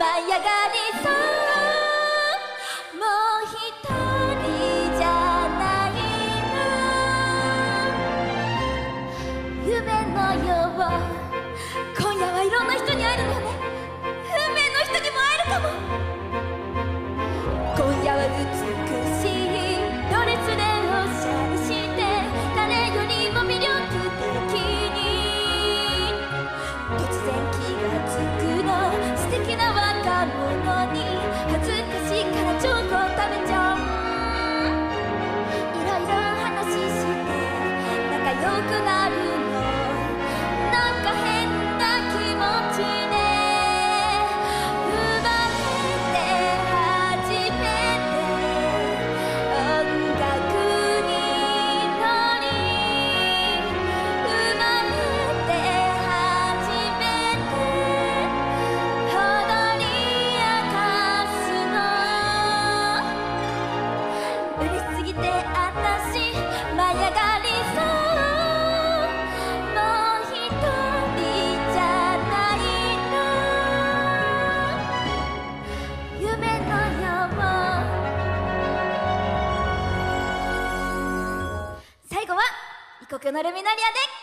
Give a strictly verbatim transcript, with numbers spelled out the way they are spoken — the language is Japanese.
舞い上がりそうもう一人じゃないの夢のよう今夜はいろんな人に会えるのよね運命の人にも会えるかも今夜は美しいドレスでおしゃれして誰よりも魅力的に突然気がつくの素敵な若者に恥ずかしいからチョコ食べちゃういろいろ話して仲良くなるのなんか変な気持ちで生まれて初めて音楽に乗り生まれて初めて踊り明かすの嬉しすぎてあたし舞い上がりそうもう一人じゃないの夢のよう最後は異国のルミナリアで